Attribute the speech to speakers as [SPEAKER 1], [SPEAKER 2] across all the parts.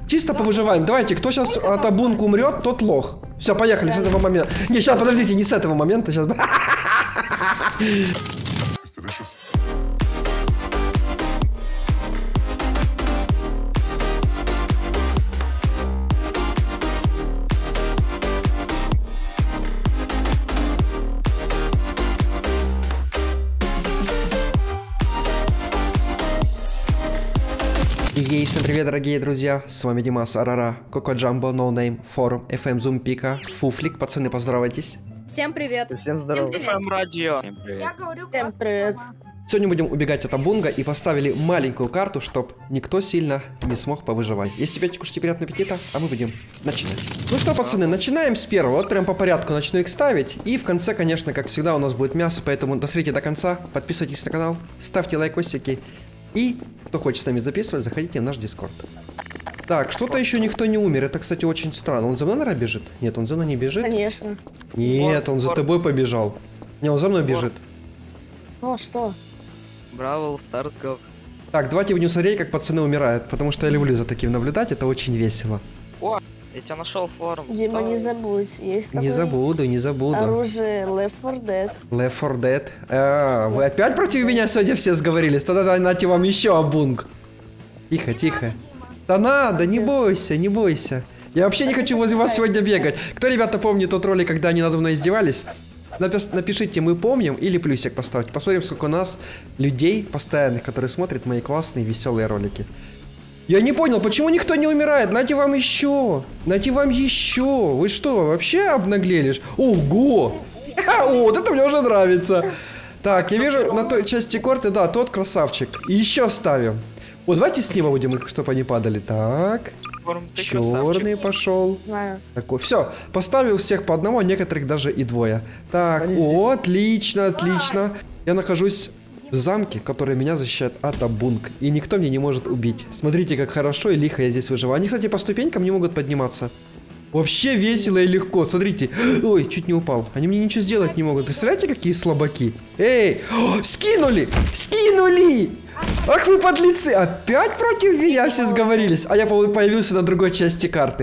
[SPEAKER 1] Чисто повыживаем. Давайте, кто сейчас от табунка умрет, тот лох. Все, поехали с этого момента. Не, сейчас, подождите, не с этого момента. Сейчас. Ей, всем привет, дорогие друзья, с вами Димас, Арара, Коко Джамбо, Ноунейм, Форум, FM, Zoom, Пика, Фуфлик, пацаны, поздоровайтесь.
[SPEAKER 2] Всем привет.
[SPEAKER 3] Всем здорово.
[SPEAKER 4] FM радио.
[SPEAKER 2] Я говорю, всем привет.
[SPEAKER 1] Сегодня будем убегать от табунга и поставили маленькую карту, чтоб никто сильно не смог повыживать. Если тебе кушайте, приятного аппетита, а мы будем начинать. Ну что, пацаны, начинаем с первого. Вот прям по порядку начну их ставить. И в конце, конечно, как всегда, у нас будет мясо, поэтому досмотрите до конца, подписывайтесь на канал, ставьте лайкосики. И кто хочет с нами записывать, заходите в наш дискорд. Так, что-то еще никто не умер. Это, кстати, очень странно. Он за мной, наверное, бежит? Нет, он за мной не бежит.
[SPEAKER 2] Конечно.
[SPEAKER 1] Нет, он за тобой побежал. Не, он за мной бежит.
[SPEAKER 2] Ну что?
[SPEAKER 4] Бравл Старс Го.
[SPEAKER 1] Так, давайте будем смотреть, как пацаны умирают. Потому что я люблю за таким наблюдать, это очень весело.
[SPEAKER 4] О, я тебя нашел форум.
[SPEAKER 2] Дима, не забудь. Есть
[SPEAKER 1] Не забуду, не забуду.
[SPEAKER 2] оружие Left 4 Dead.
[SPEAKER 1] Left 4 Dead. А, вы опять против меня сегодня все сговорились? Тогда нате вам еще обунг. Тихо, тихо. Да надо, не бойся, не бойся. Я вообще не хочу возле вас сегодня бегать. Кто, ребята, помнит тот ролик, когда они надо мной издевались? Напишите, мы помним, или плюсик поставьте. Посмотрим, сколько у нас людей постоянных, которые смотрят мои классные, веселые ролики. Я не понял, почему никто не умирает? Нате вам еще. Нате вам еще. Вы что, вообще обнаглели? Ого! Вот это мне уже нравится. Так, я вижу на той части карты, да, тот красавчик. И еще ставим. Вот, давайте с него будем, чтобы они падали. Так. Черный пошел.
[SPEAKER 2] Знаю.
[SPEAKER 1] Такой. Все, поставил всех по одному, а некоторых даже и двое. Так, о, отлично, отлично. Я нахожусь в замке, который меня защищает от табунг. И никто меня не может убить. Смотрите, как хорошо и лихо я здесь выживаю. Они, кстати, по ступенькам не могут подниматься. Вообще весело и легко. Смотрите. Ой, чуть не упал. Они мне ничего сделать не могут. Представляете, какие слабаки? Эй! О, скинули! Скинули! Ах вы подлецы! Опять против меня все сговорились. А я появился на другой части карты.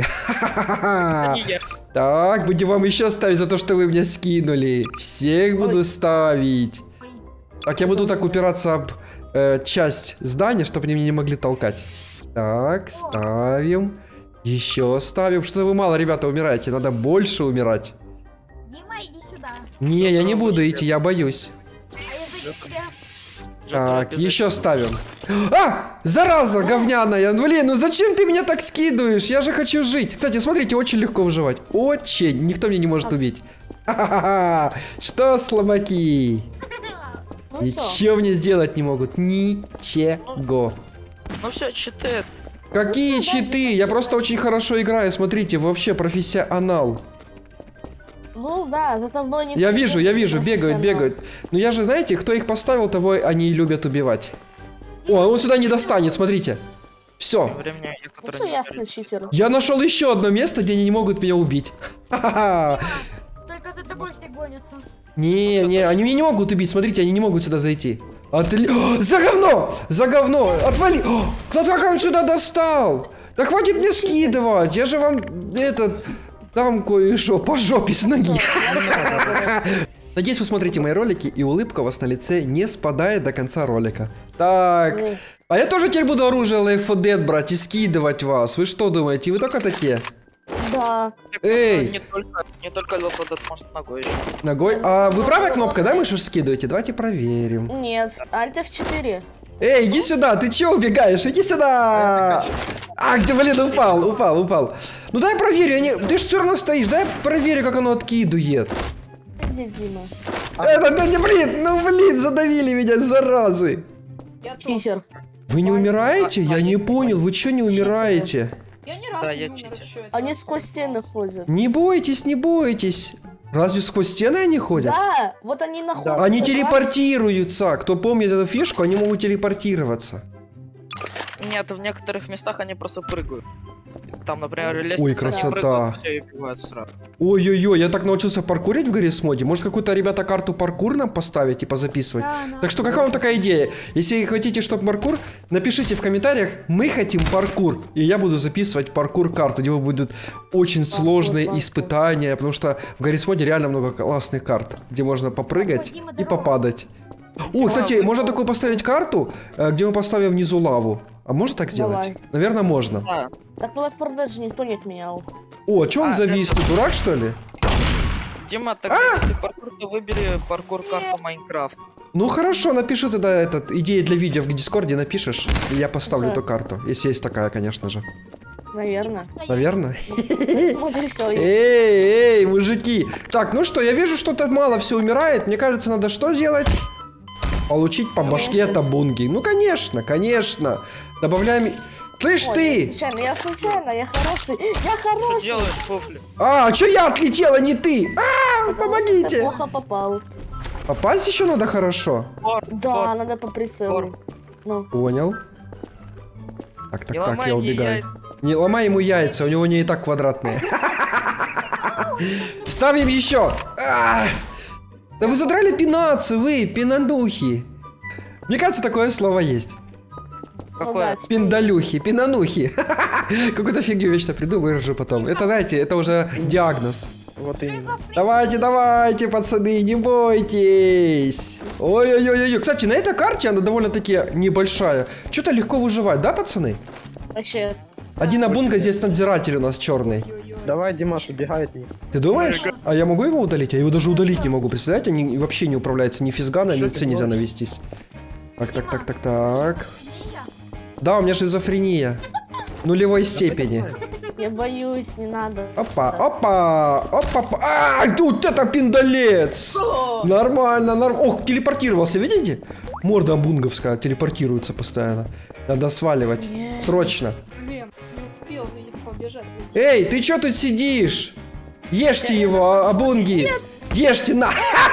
[SPEAKER 1] Так, будем вам еще ставить за то, что вы меня скинули. Всех буду ставить. Так, я буду так упираться об часть здания, чтобы они меня не могли толкать. Так, ставим. Еще ставим. Что-то вы мало, ребята, умираете. Надо больше умирать.
[SPEAKER 5] Дима, иди сюда.
[SPEAKER 1] Не, я не буду идти, я боюсь.
[SPEAKER 5] А я за тебя.
[SPEAKER 1] Так, еще ставим. А! Зараза говняная! Блин, ну зачем ты меня так скидываешь? Я же хочу жить. Кстати, смотрите, очень легко выживать. Очень. Никто меня не может убить. Ха-ха-ха! Что, слабаки? Ничего мне сделать не могут. Ничего.
[SPEAKER 4] Ну все, читы.
[SPEAKER 1] Какие читы? Я просто очень хорошо играю. Смотрите, вообще профессионал.
[SPEAKER 2] Ну да, за тобой не.
[SPEAKER 1] Я вижу, бегают, бегают. Но я же, знаете, кто их поставил, того они и любят убивать. О, он сюда не достанет, смотрите. Все.
[SPEAKER 2] Ну все ясно, читер.
[SPEAKER 1] Я нашел еще одно место, где они не могут меня убить. Ха-ха-ха.
[SPEAKER 5] Только за тобой все гонятся.
[SPEAKER 1] Не, они меня не могут убить, смотрите, они не могут сюда зайти. За говно! За говно! Отвали! Кто так сюда достал? Да хватит мне скидывать! Я же вам этот... Там кое-что по жопе с ноги. Надеюсь, вы смотрите мои ролики, и улыбка у вас на лице не спадает до конца ролика. Так, а я тоже теперь буду оружие Left 4 Dead брать и скидывать вас. Вы что думаете, вы только такие?
[SPEAKER 2] Да.
[SPEAKER 1] Эй!
[SPEAKER 4] Не только Left 4 Dead, может ногой еще.
[SPEAKER 1] Ногой? А вы правая кнопка, да, мышь скидываете? Давайте проверим.
[SPEAKER 2] Нет, Alt F4.
[SPEAKER 1] Эй, иди сюда, ты чего убегаешь? Иди сюда! А, где, блин, упал. Ну дай проверю, ты же все равно стоишь, дай проверю, как оно откидывает.
[SPEAKER 2] Где Дима?
[SPEAKER 1] Блин, задавили меня, заразы.
[SPEAKER 2] Читер.
[SPEAKER 1] Вы не умираете? Я не понял, вы что не умираете?
[SPEAKER 5] Я ни разу
[SPEAKER 4] Да,
[SPEAKER 5] не
[SPEAKER 4] я
[SPEAKER 5] умер
[SPEAKER 4] читер.
[SPEAKER 5] еще.
[SPEAKER 2] Они сквозь стены ходят.
[SPEAKER 1] Не бойтесь, не бойтесь. Разве сквозь стены они ходят?
[SPEAKER 2] Да, вот они находятся.
[SPEAKER 1] Они телепортируются. Кто помнит эту фишку, они могут телепортироваться.
[SPEAKER 4] Нет, в некоторых местах они просто прыгают. Там, например, лестница,
[SPEAKER 1] Ой,
[SPEAKER 4] они
[SPEAKER 1] красота.
[SPEAKER 4] прыгают, все и убивают сразу.
[SPEAKER 1] Ой-ой-ой, я так научился паркурить в Гаррис моде. Может, какую-то, ребята, карту паркур нам поставить и позаписывать?
[SPEAKER 5] Да,
[SPEAKER 1] Так что, какая вам такая идея? Если хотите, чтобы паркур, напишите в комментариях, мы хотим паркур. И я буду записывать паркур-карту, где будут очень сложные
[SPEAKER 2] паркур.
[SPEAKER 1] испытания, потому что в Гаррис моде реально много классных карт, где можно попрыгать
[SPEAKER 5] Дима,
[SPEAKER 1] и
[SPEAKER 5] здорово.
[SPEAKER 1] попадать. О, кстати, можно такую поставить карту, где мы поставим внизу лаву. А можно так сделать?
[SPEAKER 2] Давай.
[SPEAKER 1] Наверное, можно.
[SPEAKER 4] Да.
[SPEAKER 2] Так в Left 4 Dead же никто не отменял.
[SPEAKER 1] О, а чё он завис? Ты дурак, что ли?
[SPEAKER 4] Дима, так если паркур, то выбери паркур-карту Майнкрафт.
[SPEAKER 1] Ну хорошо, напиши тогда идеи для видео в Дискорде, напишешь, и я поставлю
[SPEAKER 2] Всё.
[SPEAKER 1] эту карту. Если есть такая, конечно же.
[SPEAKER 2] Наверное.
[SPEAKER 1] Наверное.
[SPEAKER 2] Смотри, все.
[SPEAKER 1] Эй, мужики. Так, ну что, я вижу, что-то мало все умирает. Мне кажется, надо что сделать? Получить по башке
[SPEAKER 2] Конечно.
[SPEAKER 1] табунги. Ну, конечно, конечно. Добавляем... Слышь ты!
[SPEAKER 2] Я случайно, я хороший. Я
[SPEAKER 4] Что
[SPEAKER 2] хороший.
[SPEAKER 4] делаешь, Фуфли?
[SPEAKER 1] А, чё я отлетела, не ты?
[SPEAKER 2] Потому что ты
[SPEAKER 1] помогите!
[SPEAKER 2] плохо попал.
[SPEAKER 1] Попасть еще надо хорошо.
[SPEAKER 2] Да, надо по прицелу. Ну,
[SPEAKER 1] Понял. Так,
[SPEAKER 4] Не
[SPEAKER 1] так,
[SPEAKER 4] ломай
[SPEAKER 1] я
[SPEAKER 4] мне
[SPEAKER 1] убегаю.
[SPEAKER 4] яйца.
[SPEAKER 1] Не ломай ему яйца, у него не и так квадратные. Ставим еще. Да вы задрали пинаться, вы, пинандухи. Мне кажется, такое слово есть.
[SPEAKER 4] Какое?
[SPEAKER 2] типа,
[SPEAKER 1] Пиндалюхи, пинанухи. Какую-то фигню вечно приду, выражу потом. Это, знаете, это уже диагноз.
[SPEAKER 4] Вот именно.
[SPEAKER 1] Давайте, давайте, пацаны, не бойтесь. Ой-ой-ой-ой. Кстати, на этой карте она довольно-таки небольшая. Что-то легко выживать, да, пацаны?
[SPEAKER 2] Вообще.
[SPEAKER 1] Один абунга, здесь надзиратель у нас черный.
[SPEAKER 3] Давай, Димаш, убегай от них.
[SPEAKER 1] Ты думаешь? А я могу его удалить? Я его даже удалить не могу. Представляете, они вообще не управляются ни физгана, ни
[SPEAKER 3] Что
[SPEAKER 1] C
[SPEAKER 3] ты
[SPEAKER 1] нельзя
[SPEAKER 3] говоришь?
[SPEAKER 1] навестись. Так.
[SPEAKER 5] Змея?
[SPEAKER 1] Да, у меня шизофрения. Нулевой степени.
[SPEAKER 2] Я боюсь, не надо.
[SPEAKER 1] Опа. Ай, тут это пиндалец. Нормально. Ох, телепортировался, видите? Морда абунговская телепортируется постоянно. Надо сваливать.
[SPEAKER 2] Нет.
[SPEAKER 1] Срочно.
[SPEAKER 6] Блин, не успел побежать.
[SPEAKER 1] Эй, ты чё тут сидишь? Ешьте его, абунги. Ешьте, на.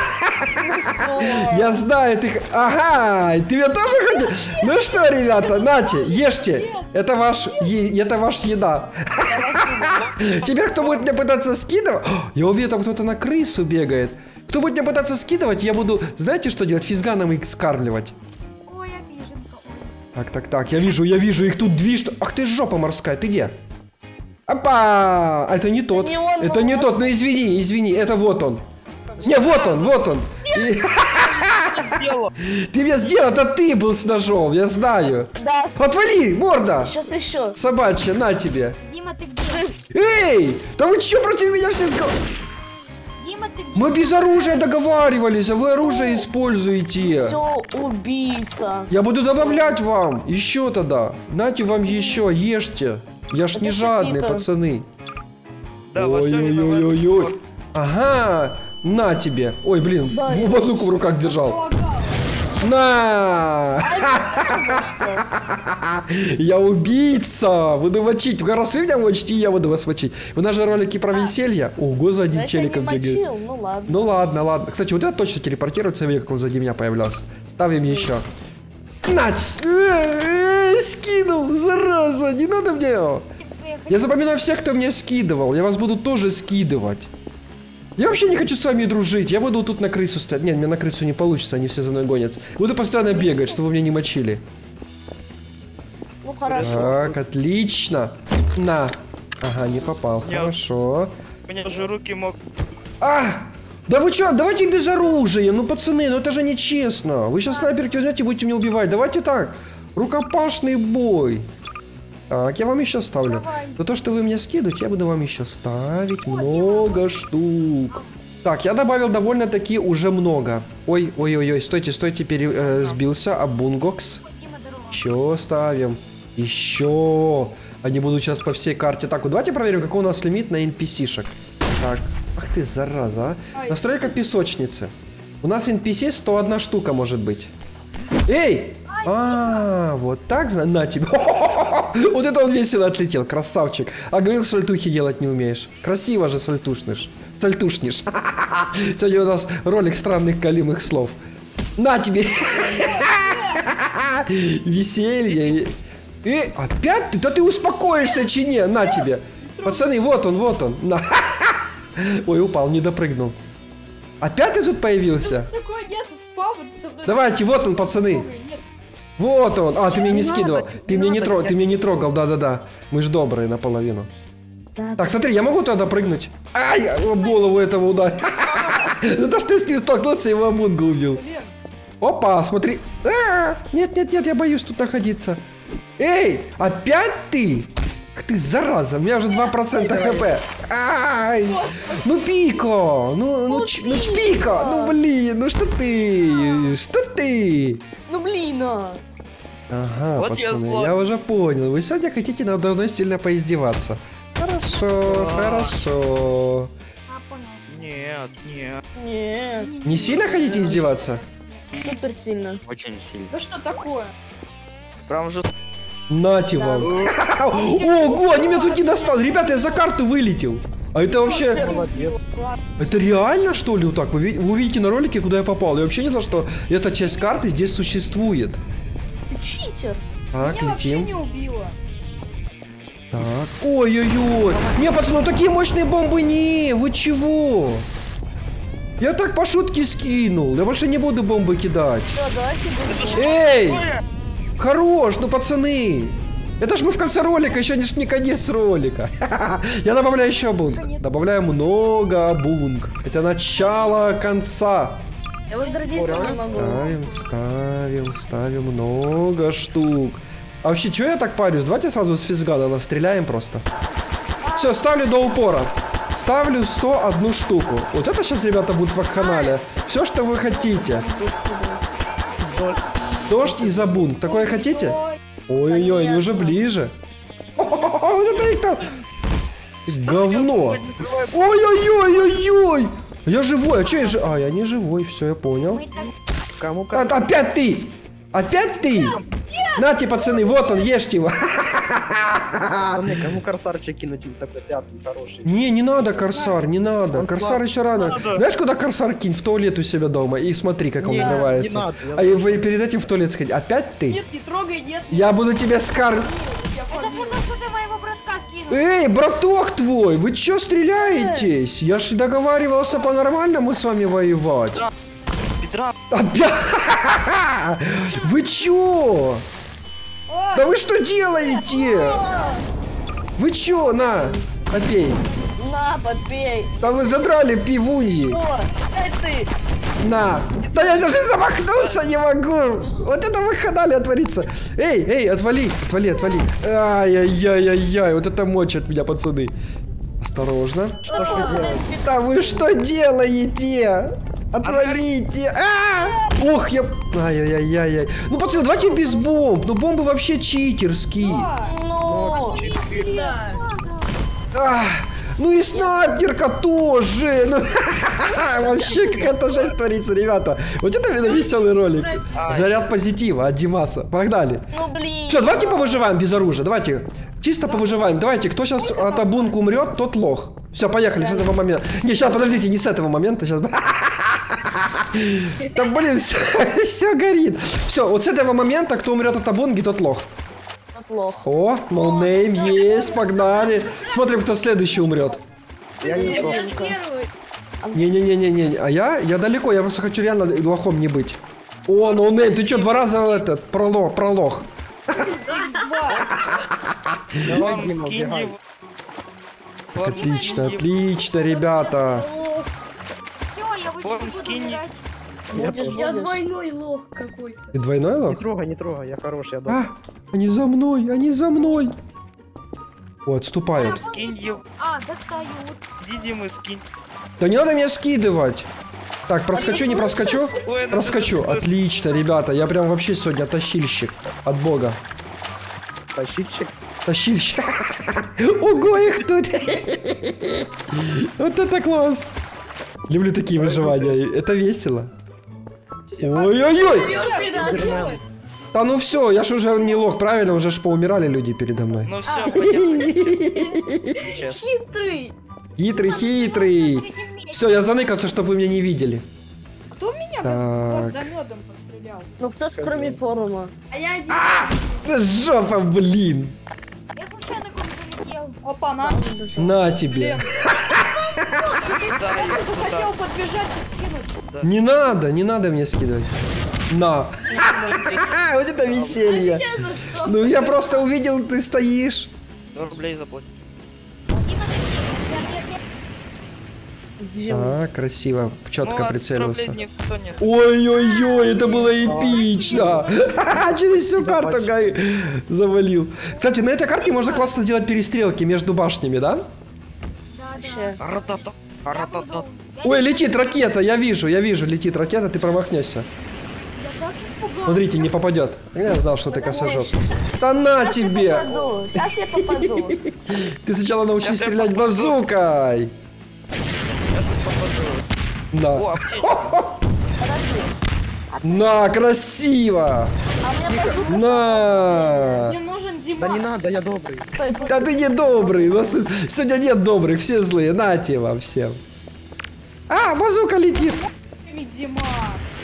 [SPEAKER 1] Я знаю, ты... Ага, ты меня тоже хотел? Ну что, ребята, нате, ешьте. Это ваш еда. Теперь кто будет мне пытаться скидывать... Я уверен, там кто-то на крысу бегает. Кто будет мне пытаться скидывать, я буду... Знаете, что делать? Физганом их скармливать.
[SPEAKER 5] Ой, обиженка.
[SPEAKER 1] Так, я вижу, их тут движ... Ах ты жопа морская, ты где? Опа! Это не тот.
[SPEAKER 2] не он,
[SPEAKER 1] Это
[SPEAKER 2] но
[SPEAKER 1] не
[SPEAKER 2] он.
[SPEAKER 1] тот, ну извини, это вот он. Не, вот он. И-
[SPEAKER 4] Сделал.
[SPEAKER 1] Ты меня сделал, это ты был с ножом, я знаю.
[SPEAKER 2] Да,
[SPEAKER 1] Отвали, морда!
[SPEAKER 2] сейчас еще.
[SPEAKER 1] Собачья, на тебе.
[SPEAKER 5] Дима, ты где?
[SPEAKER 1] Эй, да вы что против меня все
[SPEAKER 5] Дима, ты где?
[SPEAKER 1] Мы без оружия договаривались, а вы оружие используете.
[SPEAKER 2] Все, убийца.
[SPEAKER 1] Я буду добавлять вам. Еще тогда. Нате вам еще, ешьте. Я ж
[SPEAKER 2] Это
[SPEAKER 1] не
[SPEAKER 2] же
[SPEAKER 1] жадный,
[SPEAKER 2] Питер.
[SPEAKER 1] пацаны.
[SPEAKER 4] Да, во всем виноват.
[SPEAKER 1] Ой-ой-ой-ой. Ага, на тебе. Ой, блин,
[SPEAKER 2] Да, я
[SPEAKER 1] базуку в руках держал. На! Я убийца! Буду мочить. Раз вы меня мочите, я буду вас мочить. У нас же ролики про веселье. Ого, за одним
[SPEAKER 2] Я тебя не
[SPEAKER 1] челиком бегает.
[SPEAKER 2] мочил, ну ладно.
[SPEAKER 1] Ну ладно. Кстати, вот это точно телепортируется, как он сзади меня появлялся. Ставим еще. Нать! Скинул, зараза, не надо мне его. Я запоминаю всех, кто мне скидывал. Я вас буду тоже скидывать. Я вообще не хочу с вами дружить. Я буду тут на крысу стоять. Нет, мне на крысу не получится, они все за мной гонятся. Буду постоянно бегать, чтобы вы меня не мочили.
[SPEAKER 2] Ну хорошо.
[SPEAKER 1] Так, отлично. На. Ага, не попал.
[SPEAKER 4] Я-
[SPEAKER 1] Хорошо.
[SPEAKER 4] У меня уже руки мог.
[SPEAKER 1] Да вы чё, давайте без оружия. Ну, пацаны, ну это же нечестно. Вы сейчас снайперки возьмете и будете меня убивать. Давайте так. Рукопашный бой. Так, я вам еще ставлю. За то, что вы мне скидываете, я буду вам еще ставить много штук. Так, я добавил довольно-таки уже много. Ой, стойте, сбился, абунгокс.
[SPEAKER 5] Дима, здорово.
[SPEAKER 1] Еще ставим. Еще. Они будут сейчас по всей карте. Так, вот давайте проверим, какой у нас лимит на NPC-шек. Так, ах ты зараза, а. Настройка песочницы. У нас NPC 101 штука может быть. Эй! Вот так, на тебе. Вот это он весело отлетел, красавчик. А говорил, сальтухи делать не умеешь. Красиво же сальтушнишь. Сегодня у нас ролик странных калимых слов. На тебе. Веселье. Опять ты? Да ты успокоишься, чи не? На тебе. Пацаны, вот он. На. Ой, упал, не допрыгнул. Опять ты тут появился?
[SPEAKER 6] Такое нет, спал вот со мной.
[SPEAKER 1] Давайте, вот он, пацаны.
[SPEAKER 6] Нет.
[SPEAKER 1] Вот он. А, ты меня не
[SPEAKER 3] Не
[SPEAKER 1] скидывал.
[SPEAKER 3] надо,
[SPEAKER 1] Ты
[SPEAKER 3] не
[SPEAKER 1] меня
[SPEAKER 3] надо,
[SPEAKER 1] ты меня не трогал, да. Мы ж добрые наполовину.
[SPEAKER 2] Да,
[SPEAKER 1] Так, смотри, я могу туда прыгнуть? Ай, об голову этого ударил. Ну то, что ты с ним столкнулся, его Амунгу убил.
[SPEAKER 6] Блин.
[SPEAKER 1] Опа, смотри. Нет, я боюсь тут находиться. Эй, опять ты? Ах ты, зараза, у меня уже 2% хп. Ай, ну Пико, ну Чпико, ну блин, ну что ты?
[SPEAKER 2] Ну блин, а.
[SPEAKER 1] Ага,
[SPEAKER 4] Вот я
[SPEAKER 1] пацаны,
[SPEAKER 4] злой.
[SPEAKER 1] я уже понял. Вы сегодня хотите надо мной сильно поиздеваться. Хорошо, хорошо.
[SPEAKER 5] А, понял.
[SPEAKER 4] Нет.
[SPEAKER 2] Нет,
[SPEAKER 1] Не сильно хотите издеваться?
[SPEAKER 2] супер сильно.
[SPEAKER 7] Очень сильно.
[SPEAKER 6] Да что такое?
[SPEAKER 4] Прям же...
[SPEAKER 1] Нате
[SPEAKER 2] Да.
[SPEAKER 1] вам. Ого, они меня тут не достали. Ребята, я за карту вылетел. А это вообще...
[SPEAKER 3] Молодец.
[SPEAKER 1] Это реально, что ли, вот так? Вы увидите на ролике, куда я попал. Я вообще не знал, что эта часть карты здесь существует.
[SPEAKER 2] Ты читер.
[SPEAKER 1] Так,
[SPEAKER 6] Меня вообще
[SPEAKER 1] летим.
[SPEAKER 6] не убило.
[SPEAKER 1] Так. Ой-ой-ой. Не, пацаны, ну такие мощные бомбы не. Вы чего? Я так по шутке скинул. Я больше не буду бомбы кидать.
[SPEAKER 2] Да, давайте будем.
[SPEAKER 1] Эй! Хорош, ну пацаны! Это ж мы в конце ролика, еще не конец ролика. Я добавляю еще бунг. Добавляю много бунг. Это начало конца.
[SPEAKER 2] Я возродиться не могу.
[SPEAKER 1] Ставим много штук. А вообще, что я так парюсь? Давайте сразу с физгана настреляем просто. Все, ставлю до упора. Ставлю 101 штуку. Вот это сейчас, ребята, будет в канале. Все, что вы хотите. Дождь и забунг. Такое хотите? Ой-ой-ой, они уже ближе. Вот это их там... Говно. Ой-ой-ой-ой-ой. Я живой, а что я живой? А, я не живой, все, я понял.
[SPEAKER 5] Мы так...
[SPEAKER 3] Кому как?
[SPEAKER 1] Опять ты! Опять ты! Нате, пацаны, вот он, ешьте его.
[SPEAKER 3] Пацаны, кому корсарчик кинуть? Такой пятый, хороший.
[SPEAKER 1] Не надо, корсар, не надо.
[SPEAKER 3] Он
[SPEAKER 1] Корсар
[SPEAKER 3] слаб.
[SPEAKER 1] еще рано. Знаешь, куда корсар кинь? В туалет у себя дома. И смотри, как он
[SPEAKER 3] Не,
[SPEAKER 1] взрывается.
[SPEAKER 3] не надо, я
[SPEAKER 1] А и вы перед этим в туалет сходи. Опять ты?
[SPEAKER 6] Нет, не трогай, нет.
[SPEAKER 1] Я буду тебя скар...
[SPEAKER 6] Я
[SPEAKER 5] Это
[SPEAKER 6] подвину.
[SPEAKER 5] потому, что ты моего братка кинул.
[SPEAKER 1] Эй, браток твой, вы чё стреляетесь? Я ж договаривался по-нормальному с вами воевать.
[SPEAKER 4] Петра,
[SPEAKER 1] Опять? Вы чё? Да вы что делаете? Вы чё, на, попей.
[SPEAKER 2] На, попей.
[SPEAKER 1] Да вы задрали пивуньи.
[SPEAKER 2] О, ты.
[SPEAKER 1] На. Да я даже замахнуться не могу. Вот это в канале отворится. Эй, отвали. Ай-яй-яй-яй-яй. Вот это мочь от меня, пацаны. Осторожно.
[SPEAKER 3] Что ж вы делаете?
[SPEAKER 1] Да вы что делаете? Отвалите! Ох, я... Ай-яй-яй-яй. Ну, пацаны, давайте без бомб. Ну, бомбы вообще читерские.
[SPEAKER 2] Ну,
[SPEAKER 1] Ну и снайперка тоже. Ну, вообще какая-то жесть творится, ребята. Вот это именно веселый ролик. Заряд позитива от Димаса. Погнали.
[SPEAKER 2] ну блин.
[SPEAKER 1] Все, давайте повыживаем без оружия. Давайте. Чисто повыживаем. Давайте, кто сейчас от Абунка умрет, тот лох. Все, поехали с этого момента. Не, сейчас, подождите, не с этого момента. Сейчас. Да блин, все горит. Все, вот с этого момента, кто умрет от Абунги, тот лох.
[SPEAKER 2] Плохо.
[SPEAKER 1] О, ноунейм есть, погнали. Смотрим, кто следующий умрет.
[SPEAKER 3] Я не знаю.
[SPEAKER 6] Первый.
[SPEAKER 1] Не-не-не-не-не. А я далеко, я просто хочу реально лохом не быть. О, ноунейм, ты что, 2 раза этот, пролох.
[SPEAKER 6] X2.
[SPEAKER 3] Давай,
[SPEAKER 4] вам
[SPEAKER 3] Дима,
[SPEAKER 4] скинь
[SPEAKER 3] убегай.
[SPEAKER 4] его.
[SPEAKER 1] Отлично, отлично, ребята.
[SPEAKER 5] Все, я больше
[SPEAKER 4] Вон,
[SPEAKER 5] не буду
[SPEAKER 4] скинь.
[SPEAKER 5] умирать.
[SPEAKER 3] Я
[SPEAKER 2] Будешь,
[SPEAKER 3] тоже.
[SPEAKER 6] Я
[SPEAKER 2] будешь.
[SPEAKER 6] двойной лох какой-то.
[SPEAKER 1] Ты двойной лох?
[SPEAKER 3] Не трогай, я хороший, я добрый.
[SPEAKER 1] Они за мной, они за мной. О, отступают.
[SPEAKER 4] Скинь его.
[SPEAKER 5] А, достают.
[SPEAKER 4] Иди, Дима, скинь.
[SPEAKER 1] Да не надо меня скидывать. Так, проскочу, не проскочу?
[SPEAKER 4] Ой, ну
[SPEAKER 1] Проскочу.
[SPEAKER 4] ты-
[SPEAKER 1] Отлично, ребята. Я прям вообще сегодня тащильщик от бога.
[SPEAKER 3] Тащильщик.
[SPEAKER 1] Тащильщик. Ого, их тут. Вот это класс. Люблю такие выживания. Это весело. Ой-ой-ой.
[SPEAKER 3] Супермен.
[SPEAKER 1] Да ну все, я ж уже не лох, правильно? Уже ж поумирали люди передо мной.
[SPEAKER 4] Ну все, поехали. Сейчас.
[SPEAKER 6] Хитрый.
[SPEAKER 1] Хитрый.
[SPEAKER 5] Третьем месте.
[SPEAKER 1] Все, я заныкался, чтобы вы меня не видели.
[SPEAKER 6] Кто меня
[SPEAKER 1] Так.
[SPEAKER 6] гвоздометом пострелял?
[SPEAKER 2] Ну кто ж кроме форума?
[SPEAKER 6] А я один.
[SPEAKER 1] Жопа, блин.
[SPEAKER 5] Я случайно куда залетел.
[SPEAKER 6] Опа, на.
[SPEAKER 1] На тебе.
[SPEAKER 4] Да,
[SPEAKER 6] Я
[SPEAKER 4] я
[SPEAKER 6] только
[SPEAKER 4] туда.
[SPEAKER 6] хотел подбежать и скинуть.
[SPEAKER 1] Не надо мне скидывать. На. Вот это веселье.
[SPEAKER 6] За что?
[SPEAKER 1] Ну я просто увидел, ты стоишь.
[SPEAKER 4] 100 рублей заплати.
[SPEAKER 1] А, красиво, четко
[SPEAKER 4] Ну, от 100
[SPEAKER 1] прицелился.
[SPEAKER 4] рублей никто не
[SPEAKER 1] Ой-ой-ой, это было эпично. Через всю карту Гай завалил. Кстати, на этой карте можно классно делать перестрелки между башнями, да?
[SPEAKER 5] Да,
[SPEAKER 2] Вообще.
[SPEAKER 4] Ратата,
[SPEAKER 5] Я
[SPEAKER 4] ратата.
[SPEAKER 5] буду...
[SPEAKER 1] Ой, летит ракета, я вижу, летит ракета, ты промахнешься.
[SPEAKER 5] Я так испугалась.
[SPEAKER 1] Смотрите, не попадет. Я знал, что ты косожоп. Да на тебе!
[SPEAKER 2] Сейчас я попаду.
[SPEAKER 1] Ты сначала научись
[SPEAKER 4] Сейчас я
[SPEAKER 1] стрелять
[SPEAKER 4] попаду.
[SPEAKER 1] базукой.
[SPEAKER 4] Сейчас я попаду. О,
[SPEAKER 1] На.
[SPEAKER 4] аптечка.
[SPEAKER 2] Подожди.
[SPEAKER 1] На, красиво!
[SPEAKER 2] А у меня базука.
[SPEAKER 1] На!
[SPEAKER 6] Мне нужен
[SPEAKER 3] Да
[SPEAKER 6] Димас.
[SPEAKER 3] не надо, я добрый.
[SPEAKER 2] Стой,
[SPEAKER 1] Да ты не добрый, у нас тут сегодня нет добрых, все злые, нате вам всем. А, базука летит!
[SPEAKER 6] Димас.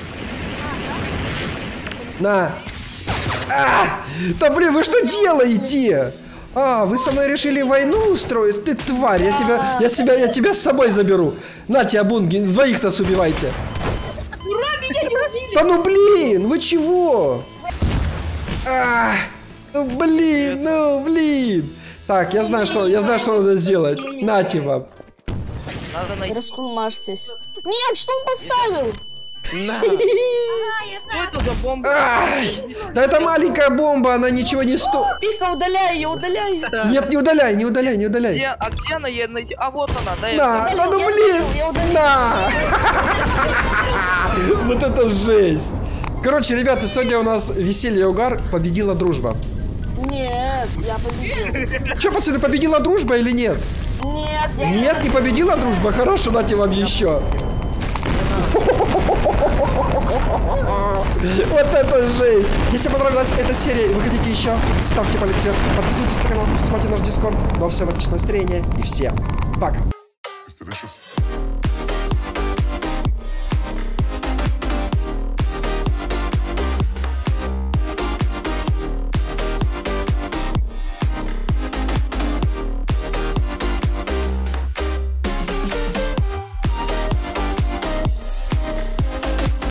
[SPEAKER 1] На! А! Да блин, вы что делаете? А, вы со мной решили войну устроить? Ты тварь, я тебя с собой заберу. На тебя, бунги, двоих нас убивайте.
[SPEAKER 6] Ура, меня не убили.
[SPEAKER 1] Да ну блин, вы чего? А, ну блин. Так, я знаю, что надо сделать. Нате вам.
[SPEAKER 4] Надо найти.
[SPEAKER 2] раскулмашьтесь. Нет, что он поставил?
[SPEAKER 3] На!
[SPEAKER 4] Что это за бомба?
[SPEAKER 1] Ай, да это маленькая бомба, она ничего не стоит.
[SPEAKER 2] Пика, удаляй ее, удаляй.
[SPEAKER 1] Нет, не удаляй.
[SPEAKER 4] Где, а где она? Я найти? А вот она, да?
[SPEAKER 1] На, да ну
[SPEAKER 2] Я
[SPEAKER 1] блин,
[SPEAKER 2] удалил, я удалил.
[SPEAKER 1] на. Вот это жесть. Короче, ребята, сегодня у нас веселье и угар, победила дружба.
[SPEAKER 2] Нет, я победил.
[SPEAKER 1] Че, пацаны, победила дружба или нет?
[SPEAKER 2] Нет, я
[SPEAKER 1] Нет, не победила дружба? Хорошо, дайте вам еще. Вот это жесть! Если понравилась эта серия и вы хотите еще, ставьте палец вверх, подписывайтесь на канал, вступайте в наш дискорд. Ну а всем отличного настроения и всем пока!
[SPEAKER 7] It's delicious.